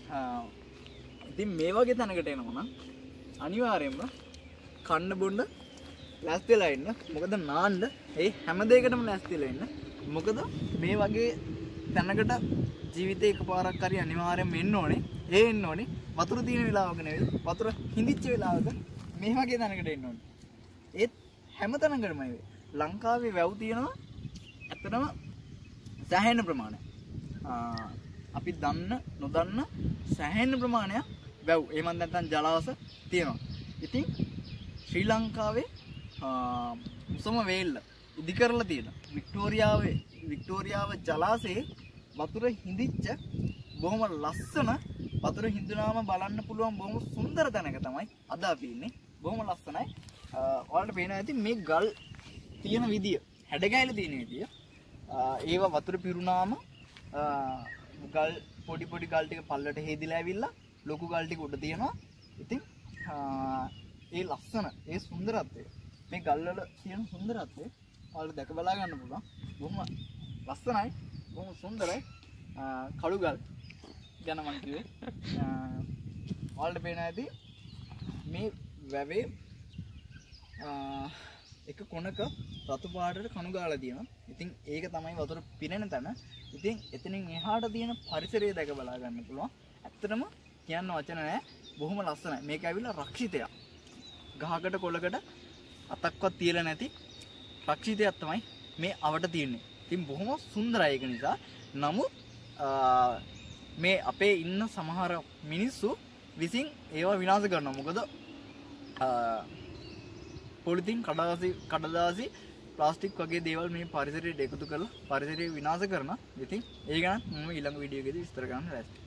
ඉතින් මේ වගේ තැනකට එනවා නම් අනිවාර්යයෙන්ම කන්න බොන්න ලෑස්තිලා ඉන්න. මොකද නාන්න ඒ හැම දෙයකටම ලෑස්තිලා ඉන්න. මොකද මේ වගේ තැනකට ජීවිතේ එකපාරක් හරි අනිවාර්යයෙන්ම එන්න ඕනේ. ඒ එන්න ඕනේ වතුර තියෙන වෙලාවක නෙවෙයි. වතුර හිඳිච්ච වෙලාවක මේ වගේ තැනකට එන්න ඕනේ. ඒත් හැම තැනකටම ලංකාවේ වැව් තියෙනවා ඇත්තටම සෑහෙන ප්‍රමාණයක්. අපි දන්න නොදන්න සෑහෙන ප්‍රමාණයක් වැව් එහෙම නැත්නම් ජලාශ තියෙනවා. ඉතින් ශ්‍රී ලංකාවේ උසම වේල්ල ඉදි කරලා තියෙන වික්ටෝරියාව ජලාශයේ වතුර හිඳිච්ච බොහොම ලස්සන වතුර හිඳුනාම බලන්න පුළුවන් බොහොම සුන්දර තැනක තමයි අද අපි ඉන්නේ. බොහොම ලස්සනයි. ඔයාලට පේනවා ඇති මේ ගල් තියෙන විදිය, හැඩගැහිලා තියෙන විදිය. ඒවා වතුර පිරුණාම ගල් පොඩි ගල් ටික පල්ලට හේදිලා ඇවිල්ලා ලොකු ගල් ටික උඩ තියෙනවා. ඉතින් ඒ ලස්සන, ඒ සුන්දරත්වය, මේ ගල් වල තියෙන සුන්දරත්වය ඔයාලට දැක බලා ගන්න පුළුවන්. බොහොම ලස්සනයි, බොහොම සුන්දරයි. කළු ගල් ගැන මම කිව්වේ. ඔයාලට පේනවා ඇති මේ වැවේ එක කොනක රතු පාටට කණු ගාලා තියෙනවා. ඉතින් ඒක තමයි වතුර පිරෙන තැන. ඉතින් එතනින් එහාට තියෙන පරිසරය දැක බලා ගන්න පුළුවන්. ඇත්තටම කියන්න වචන නැහැ. බොහොම ලස්සනයි. මේක ඇවිල්ලා රක්ෂිතයක්. ගහකට කොළකට අතක්වත් තියලා නැති රක්ෂිතයක් තමයි මේ අවට තියෙන්නේ. ඉතින් බොහොම සුන්දරයි ඒක නිසා. නමුත් මේ අපේ ඉන්න සමහර මිනිස්සු විසින් ඒවා විනාශ කරනවා. මොකද පොලිතින් කඩදාසි ප්ලාස්ටික් වගේ දේවල් මේ පරිසරයට එකතු කරලා පරිසරය විනාශ කරනවා. ඉතින් ඒ ගැන මම ඊළඟ වීඩියෝ එකේදී විස්තර කරන්න ලෑස්තියි.